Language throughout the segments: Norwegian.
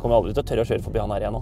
Kommer aldri til å tørre å kjøre forbi han her igjen nå.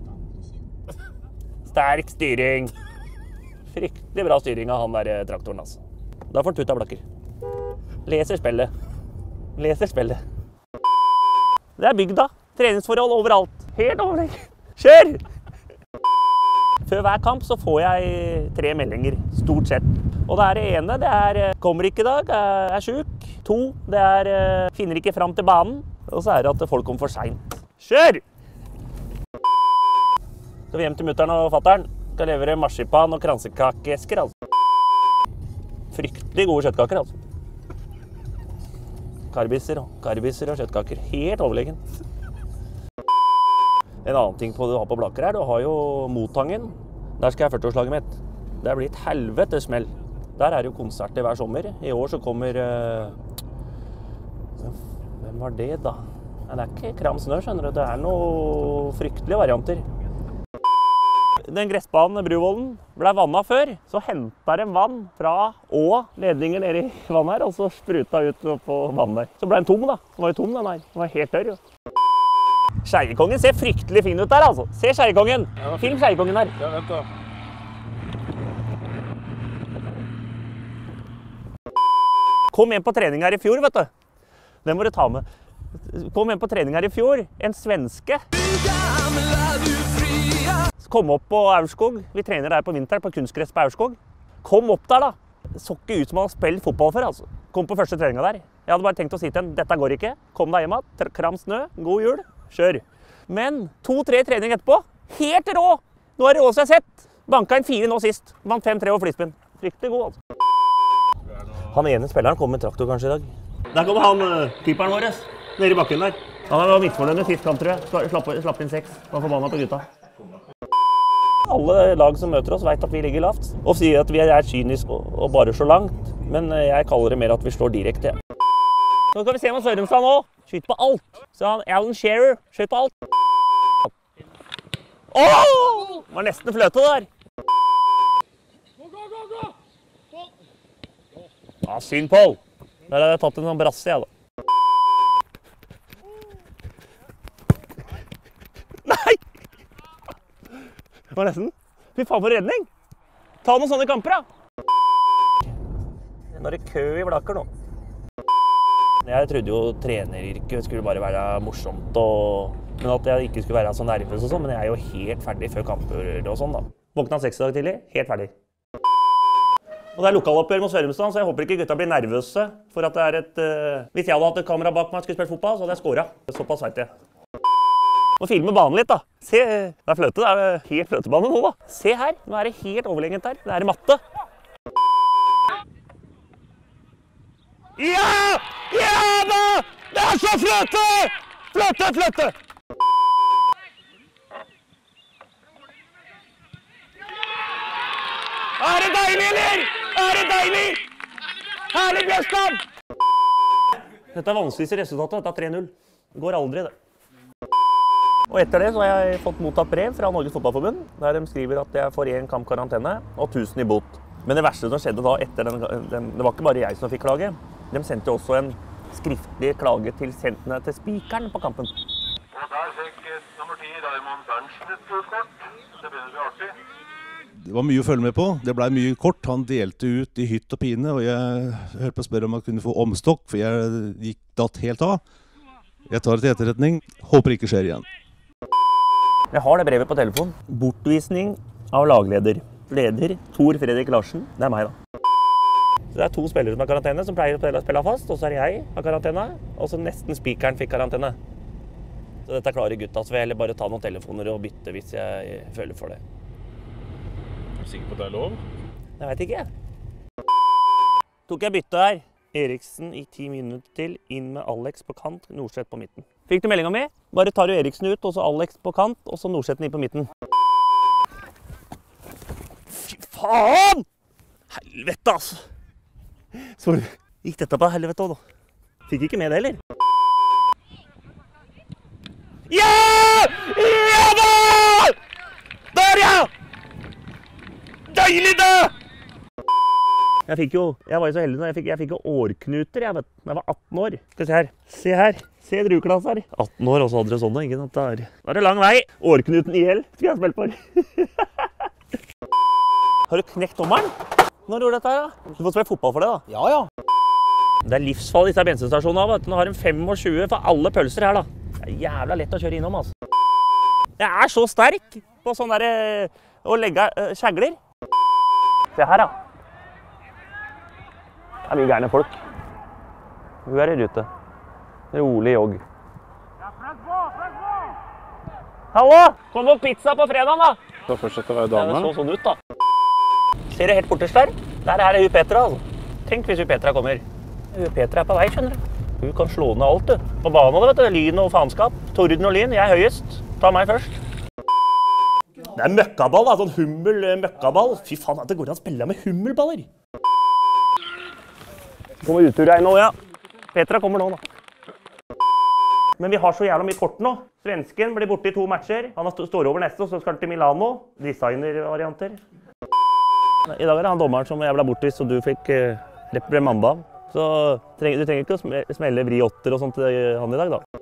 Sterk styring. Fryktelig bra styring av han der traktoren, altså. Da får han tuta blakker. Leser spillet. Leser spillet. Det er bygda. Treningsforhold overalt. Helt overlegg. Kjør! Før hver kamp så får jeg 3 meldinger, stort sett. Og det er det ene, det er kommer ikke i dag, er syk. 2, det er finner ikke fram til banen. Og så er det at folk kommer for sent. Kjør! Skal vi hjem til mutteren og fatteren. Skal levere marsipan og kransekakeesker, altså. Fryktelig gode kjøttkaker, altså. Karbiser og kjøttkaker. Helt overlegen. En annen ting du har på Blakker her, du har jo Motangen. Der skal jeg 40-årslaget mitt. Det blir et helvetes smell. Der er jo konserter hver sommer. I år så kommer... Hvem var det da? Det er ikke Kram Snø, skjønner du. Det er noen fryktelige varianter. Den gressbanen, Bruvollen, ble vannet før. Så hentet de vann fra ledninger nede i vannet her, og så spruta ut på vannet der. Så ble den tom da. Den var jo tom den her. Den var helt tørr jo. Skeikongen ser fryktelig fin ut der, altså. Se Skeikongen. Film Skeikongen her. Ja, vent da. Kom hjem på trening her i fjor, vet du. Den må du ta med. Kom hjem på trening her i fjor. En svenske. Kom opp på Aurskog. Vi trener der på vinteren på kunstgress på Aurskog. Kom opp der da. Så ikke ut som han har spilt fotball før, altså. Kom på første treninga der. Jeg hadde bare tenkt å si til henne, dette går ikke. Kom deg hjem igjen. Kram Snø. God jul. Kjør. Men 2-3 trening etterpå. Helt rå! Nå er det råd som jeg har sett. Banka en 4 nå sist. Vant 5-3 over flispinn. Fryktelig god, altså. Han ene spilleren kom med traktor kanskje i dag. Der kommer han, keeperen vår, nede i bakken der. Han var misfornøyd med sist kamp, tror jeg. Slapp inn 6. Han forbanna på gutta. Alle lag som møter oss vet at vi ligger lavt. Og sier at vi er kyniske og bare så langt. Men jeg kaller det mer at vi slår direkte. Nå skal vi se om Sørumstad nå. Skyt på alt. Så han Alan Shearer. Skyt på alt. Åh! Det var nesten fløte der. Ja, synd, Paul. Der har jeg tatt en sånn brasse, jeg, da. Nei! Det var nesten. Fy faen for redning. Ta noen sånne kamper, da. Nå er det kø i Blakker nå. Jeg trodde jo treneryrket skulle bare være morsomt, men at jeg ikke skulle være så nervøs og sånn, men jeg er jo helt ferdig før kamper og sånn, da. Våkna 6 dager tidlig, helt ferdig. Og det er lokaloppgjør mot Sørumstad, så jeg håper ikke gutta blir nervøse for at det er et... Hvis jeg hadde hatt et kamera bak meg og skulle spille fotball, så hadde jeg skåret. Såpass vet jeg. Må filme banen litt, da. Se, det er fløte, det er helt fløtebane nå, da. Se her, nå er det helt overlegent her. Det er matte. Ja! Ja da! Det er så fløte! Fløte, fløte! Er det deilig, eller? Er det deilig? Herlig Bjørstad! Dette er vanskeligste resultatet, dette er 3-0. Det går aldri, det. Og etter det så har jeg fått mottatt brev fra Norges Fotballforbund, der de skriver at jeg får 1 kamp karantene og 1000 i bot. Men det verste som skjedde da etter det var ikke bare jeg som fikk klage. De sendte også en skriftlig klage til spikeren på kampen. Og der fikk nummer 10 Raymond Berntsen et gult kort. Det begynner å bli artig. Det var mye å følge med på. Det ble mye kort. Han delte ut i hytt og pine, og jeg hørte på å spørre om han kunne få omstokk, for jeg gikk datt helt av. Jeg tar det til etterretning. Håper ikke skjer igjen. Jeg har det brevet på telefon. Bortvisning av lagleder. Leder Tor Fredrik Larsen. Det er meg da. Så det er 2 spillere som har karantene, som pleier å spille fast, og så er jeg har karantene, og så nesten spikeren fikk karantene. Så dette klarer gutta, så vil jeg heller bare ta noen telefoner og bytte hvis jeg føler for det. Er du sikker på at det er lov? Jeg vet ikke. Tok jeg bytte her. Eriksen i 10 minutter til, inn med Alex på kant, Norseth på midten. Fikk du meldinga mi? Bare tar du Eriksen ut, og så Alex på kant, og så Norseth inn på midten. Fy faen! Helvete, altså! Så gikk dette på helvete også, da. Fikk ikke med det heller. Ja! Ja da! Der, ja! Deilig da! Jeg var jo så heldig når jeg fikk jo årknuter, jeg vet, da jeg var 18 år. Skal vi se her. Se her. Se drugklass her. 18 år, og så hadde dere sånne, ikke sant? Da er det lang vei. Årknuten i hjel, skal jeg spille for. Har du knekt dommeren? Når gjorde dette her, da? Du får spille fotball for det, da. Ja, ja. Det er livsfall i disse bensinstasjonene, vet du. Nå har de 25 for alle pølser her, da. Det er jævla lett å kjøre innom, altså. Jeg er så sterk på sånn der å legge kjegler. Se her, da. Det er mye gærne folk. Hun er i rute. Rolig jogg. Hallo! Kom på pizza på fredag, da! Så fortsetter å være dame. Det så sånn ut, da. Ser du helt bortest der? Der er hun Petra, altså. Tenk hvis hun Petra kommer. Hun Petra er på vei, skjønner du. Hun kan slå ned alt, du. På banen, vet du. Lyn og faenskap. Torden og lyn. Jeg er høyest. Ta meg først. Det er møkkaball, da. Sånn hummel-møkkaball. Fy faen, det går an å spille med hummelballer. Kommer utur her nå, ja. Petra kommer nå, da. Men vi har så jævla mye kort nå. Svensken blir borte i 2 matcher. Han står over neste, og så skal han til Milano. Designer-varianter. I dag er det han dommeren som jeg ble bortvist, så du fikk reprimande av. Så du trenger ikke å smelle vri 8 og sånt til han i dag, da.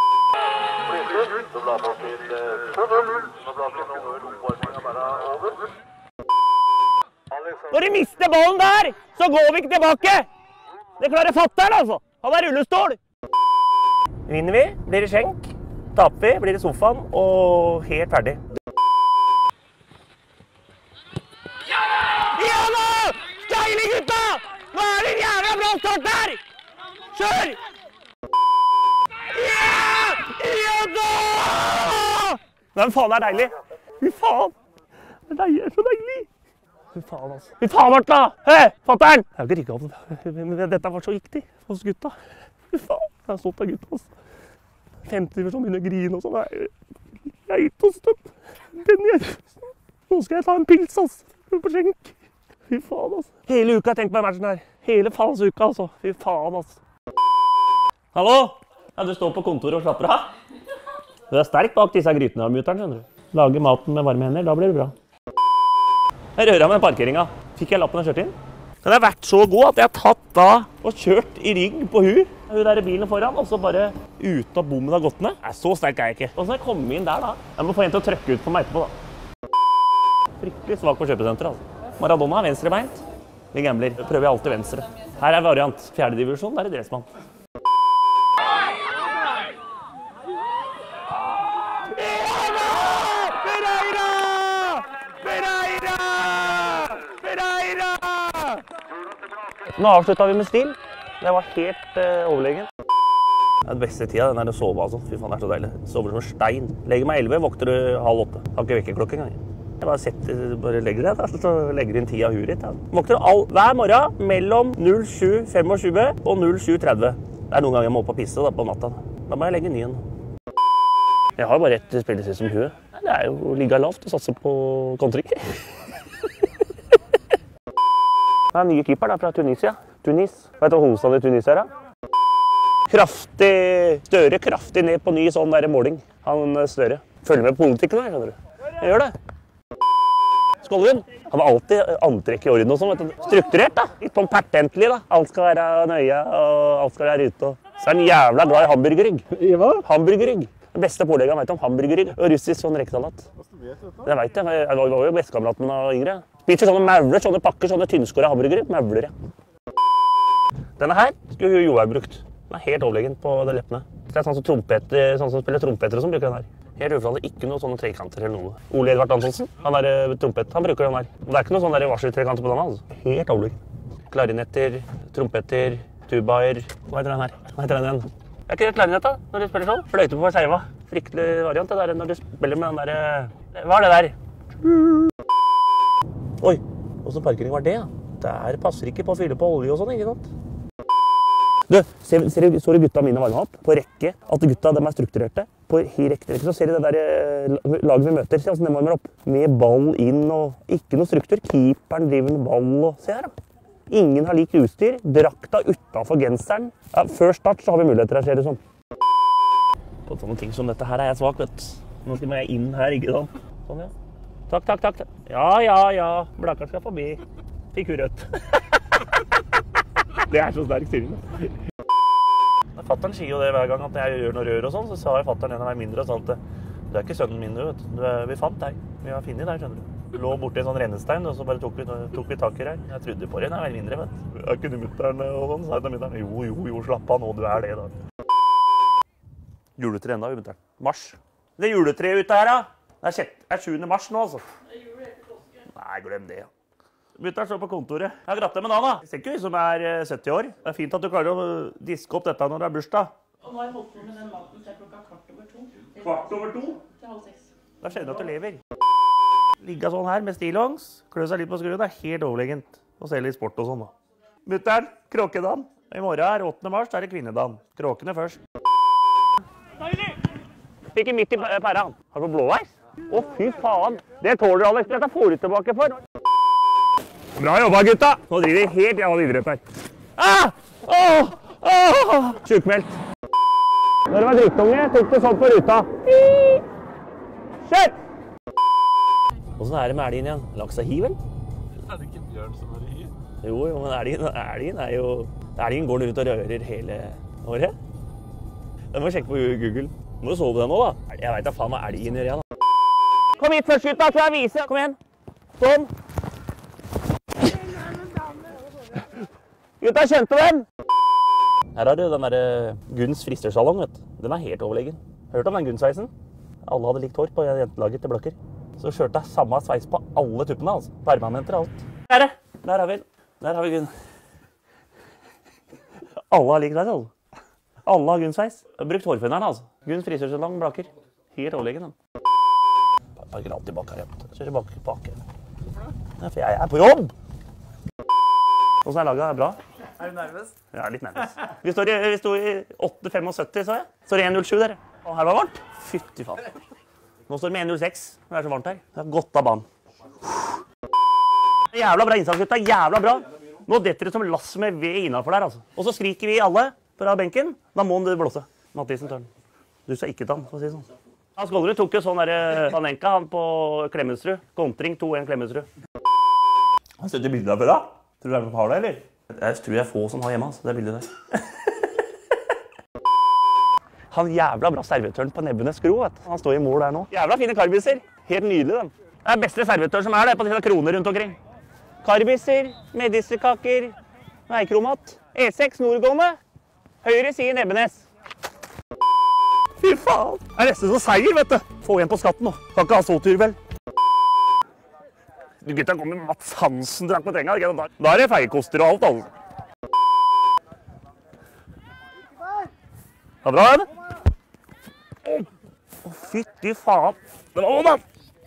Når de mister ballen der, så går vi ikke tilbake! Det klarer fatteren, altså. Han er rullestol. Vinner vi, blir det skjenk. Taper vi, blir det sofaen, og helt ferdig. Ja da! Deilig, gutta! Nå er det en jævla bra start der! Kjør! Ja! Ja da! Hvem faen er deilig? Fy faen! Det er så deilig! Fy faen, altså. Fy faen, Martha! Hei, fatteren! Jeg har ikke rikket opp. Dette var så viktig hos gutta. Fy faen, jeg er stolt av gutta, altså. 50 som begynner å grine og sånn. Jeg er ikke så støtt. Nå skal jeg ta en pils, altså. På skjenk. Fy faen, altså. Hele uka har jeg tenkt på den matchen her. Hele faens uka, altså. Fy faen, altså. Hallo? Ja, du står på kontoret og slapper av? Du er sterk bak disse grytene av muteren, skjønner du. Lager maten med varme hender, da blir det bra. Jeg rører med parkeringa. Fikk jeg lappen og kjørt inn? Den har vært så god at jeg har tatt da og kjørt i rygg på hun der bilen foran, og så bare uten at bommen har gått ned. Nei, så sterk er jeg ikke. Og så når jeg kommer inn der da, jeg må få en til å trykke ut på meg etterpå da. Fryktelig svak på kjøpesenteret, altså. Maradona er venstrebeint. Vi gambler. Prøver jeg alltid venstre. Her er variant. 4. divisjon, der er Dressmann. Nå avsluttet vi med stil. Det var helt overlegen. Det er den beste tida, den er å sove altså. Fy faen, det er så deilig. Sover som en stein. Legger meg 11, våkner du 7:30. Har ikke vekkerklokke engang. Jeg bare legger det, så legger du inn tida huret ditt. Ja. Våkner hver morgen mellom 07.25 og 07.30. Det er noen ganger jeg må opp og pisse da, på natta. Da må jeg legge 9. Jeg har bare ett spillested som huet. Det er jo å ligge lavt og satse på kontring. Det er en ny keeper da, fra Tunisia. Tunis. Vet du hva hovedstaden i Tunis er da? Støre kraftig ned på ny sånn der måling. Han Støre. Følger med på politikken her, skjønner du. Jeg gjør det. Skålvin. Han har alltid antrekk i orden og sånn, vet du. Strukturert da. Litt sånn pertentlig da. Alt skal være nøye, og alt skal være ute. Så er han jævla glad i hamburgerrygg. I hva? Hamburgerrygg. Den beste pålegget han vet om hamburgerrygg og russisk sånn rekesalat. Det vet jeg. Jeg var jo bestekameraten min av yngre. Spiser sånne mauler, sånne pakker, sånne tynnskårede hamburgere. Mauler, ja. Denne her skulle Jo ha brukt. Den er helt overlegen på de leppene. Det er sånn som spiller trompeter og sånn bruker den her. Helt ufladig, ikke noe sånne trekanter eller noe. Ole Edvard Antonsen, han er trompet, han bruker den her. Og det er ikke noe sånne varseltrekanter på den, altså. Helt overlegen. Klarinetter, trompeter, tubaer. Hva heter den her? Hva heter den igjen? Det er ikke det klarinett da, når du spiller sånn. Fløyte på skeiva. Fryktelig variant det der når du spiller med den der... Hva er det der? Oi, hvordan parkering var det da? Der passer ikke på å fylle på olje og sånn, ikke sant? Du, så du gutta mine varme opp på rekke? At gutta, de er strukturerte? På rekke, så ser du det der laget vi møter, se hvordan de varmer opp. Med ball inn og ikke noe struktur. Keeperen driver med ball og... Se her da. Ingen har likt utstyr. Drakta utenfor genseren. Ja, før start så har vi muligheter her, ser det sånn. På sånne ting som dette her er jeg svak, vet du. Nå må jeg inn her, ikke sant? Sånn, ja. Takk. Ja. Blakkaren skal forbi. Fikk hun rødt. Det er så sterk styring. Fatteren sier jo det hver gang at jeg gjør noe rør og sånn, så sa jeg fatteren en av meg mindre og sa at du er ikke sønnen min, vet du. Vi fant deg. Vi har funnet deg, skjønner du. Du lå borte i en sånn rennestein, og så bare tok vi tak i deg. Jeg trodde på det når jeg var mindre, vet du. Er ikke du mutteren og sånn? Sa jeg til mutteren. Jo, slapp av nå, du er det da. Juletre enda, mutteren. Mars. Det er juletre ute her, da. Det er 7. mars nå, altså. Det er jule etter påske. Nei, glem det, ja. Mutteren står på kontoret. Jeg har grattet med dagen, da. Det ser ikke ut som jeg er 70 år. Det er fint at du klarer å diske opp dette når det er bursdag. Og nå har jeg holdt på med den maten til klokka 2:15. 2:15? Til 5:30. Da skjønner du at du lever. Ligge sånn her med stillongs, klø seg litt på skruen, det er helt overlegent. Og se litt sport og sånn, da. Mutteren, kråkedagen. I morgen er 8. mars, da er det kvinnedagen. Kråkene først. Fikk midt i pæra. Har du fått blåveis? Å, fy faen. Det tåler du, Alex. Dette får du tilbake for. Bra jobba, gutta. Nå driver vi helt jævla idrett her. Sjukmeldt. Når det var drittunge, tok det sånn på ruta. Kjør! Hvordan er det med elgen igjen? Laks av hi, vel? Er det ikke bjørn som er i hi? Jo, men elgen er jo... Elgen går rundt og rører hele året. Det må vi sjekke på Google. Må du sove deg nå, da. Jeg vet da faen hva elgen gjør, jeg, da. Kom hit først, gutta, skal jeg vise. Kom igjen. Sånn. Gutta, kjente den? Her har du den der Gunns fristersalong, vet du. Den er helt overlegen. Hørt om den Gunn-sveisen? Alle hadde likt hår på jentelaget til Blakker. Så kjørte jeg samme sveis på alle tuppene, altså. Permanenter og alt. Der har vi den. Der har vi Gunn. Alle har likt sveis, altså. Alle har Gunn-sveis. Jeg har brukt hårføneren, altså. Gunns frisersalong, Blakker. Helt overlegen, den. Parker alltid bak her, kjører bak her. Hvorfor det? Ja, for jeg er på jobb! Hvordan er laget? Er det bra? Er du nervøs? Ja, litt nervøs. Vi står i 8,75, så jeg. Står i 1,07 der. Og her var det varmt. Fytti faen. Nå står det med 1,06. Det er så varmt her. Det er godt av banen. Jævla bra innsats, gutta. Jævla bra. Nå detter det som lass med ved innenfor der, altså. Og så skriker vi alle fra benken. Da må han blåse. Mathisen tør den. Du sa ikke ta den, for å si det sånn. Hans Gollerud tok jo sånn der Panenka, han på Klemetsrud. Kontring 2-1 Klemetsrud. Han støtter bildet der før, da. Tror du det er som har det, eller? Jeg tror jeg er få som har hjemme, altså, det bildet der. Han jævla bra servitøren på Nebbenes skro, vet du. Han står i mål der nå. Jævla fine karbiser. Helt nydelig, dem. Det er beste servitøren som er der, på disse kroner rundt omkring. Karbiser, medisterkaker, veikromat, E6 nordgående, høyre side Nebbenes. Fy faen! Det er nesten så seier, vet du. Få igjen på skatten nå. Kan ikke ha så tur, vel. Du gutta kommer Mats Hansen drakk på trenga, ikke? Da er det feiekoster og alt, altså. Det er bra, det? Å, fytti faen. Det var da.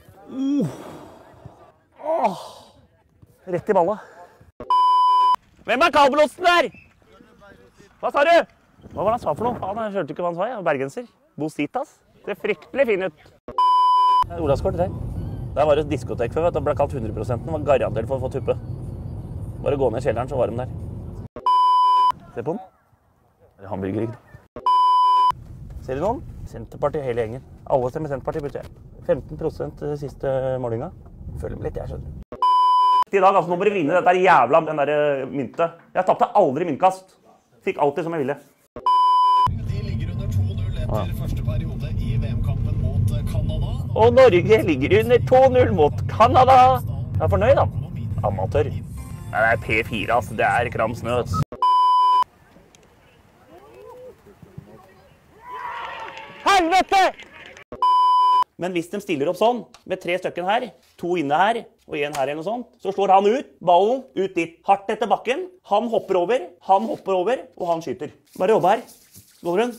Rett i balla. Hvem er kabelåsen der? Hva sa du? Hva var det han sa for noe? Faen, jeg hørte ikke hva han sa, ja. Bergenser. Bositas. Det er fryktelig fin ut. Det er Olavskort, det. Der var det et diskotek før, vet du. Det ble kalt 100%. Det var garantert for å få tuppe. Bare gå ned i kjelleren, så var de der. Se på den. Det er hamburgerrygg. Ser du noen? Senterpartiet hele gjengen. Alle stemmer Senterpartiet, betyr jeg. 15% siste målinga. Følger med litt, jeg skjønner. I dag, altså, nå må du vinne dette jævla, den der myntet. Jeg tappte aldri myntkast. Fikk alltid som jeg ville. De ligger under 2-0 etter første periode i VM-kampen mot Canada. Og Norge ligger under 2-0 mot Canada. Jeg er fornøyd, da. Amatør. Nei, det er P4, altså. Det er kram snø. Helvete! Men hvis de stiller opp sånn, med 3 stykken her, 2 inne her, og 1 her eller noe sånt, så slår han ut, ballen ut dit, hardt etter bakken, han hopper over, og han skyter. Bare jobbe her. Gollerud.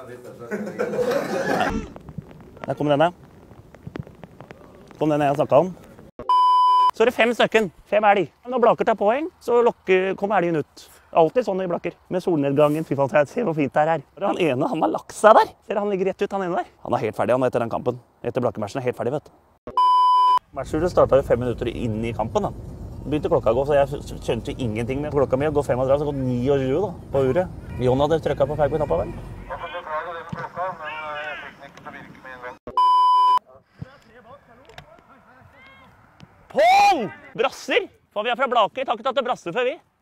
Der kommer denne. Kom denne jeg snakket om. Så er det 5 stykken. 5 elg. Når Blaker tar poeng, så kommer elgen ut. Alltid sånn i Blaker. Med solnedgangen. Fy faen, se hvor fint det er her. Han ene, han har lagt seg der. Ser han ligger rett ut, han ene der. Han er helt ferdig, han etter den kampen. Etter Blaker-matchen er helt ferdig, vet du. Matchuret startet jo 5 minutter inn i kampen, da. Begynte klokka å gå, så jeg skjønte jo ingenting med klokka mi. Å gå 5 og dra, så gått 9 og 20 da, på uret. Jon hadde trykket på feil på knappa, vel? Jeg får beklage det med klokka, men jeg fikk den ikke til å virke med en gang. Pål! Brasser! For vi er fra Blaker, takk til brasser før vi.